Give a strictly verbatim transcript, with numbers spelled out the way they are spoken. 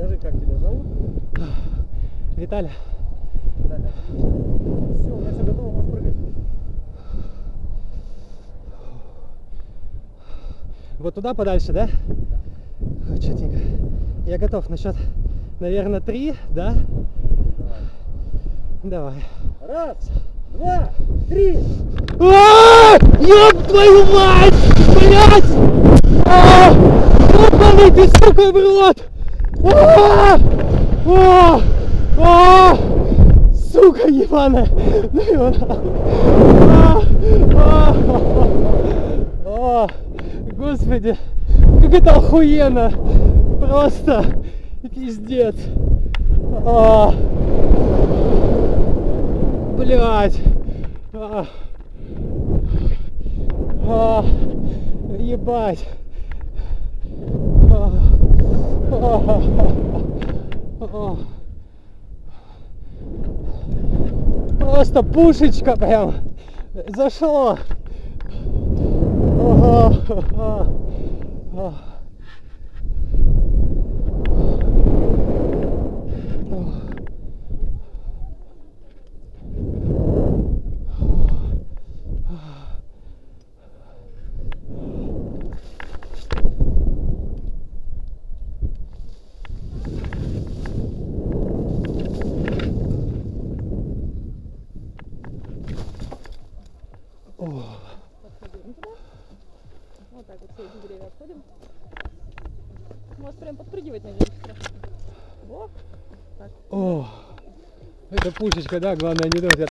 Скажи, как тебя зовут? Виталя. Виталя, отлично. Все, у меня все готово, можешь прыгать. Вот туда подальше, да? Да. Четенько. Я готов. На счет, наверное, три, да? Давай. Давай. Раз, два, три. А, ёб твою мать! Блять! А, ёбаный ты, сука, в рот! А, а, а, сука ебаная! Ну его нахуй! А, а, а, господи! Как это охуенно! Просто пиздец! А, блять! А, а, ебать! А, а, а, просто пушечка прям зашло! А, а, а. Подходим туда. Вот так вот все эти деревья обходим. Можешь прям подпрыгивать на них. Во. Так. О, это пушечка, да, главное не трогать.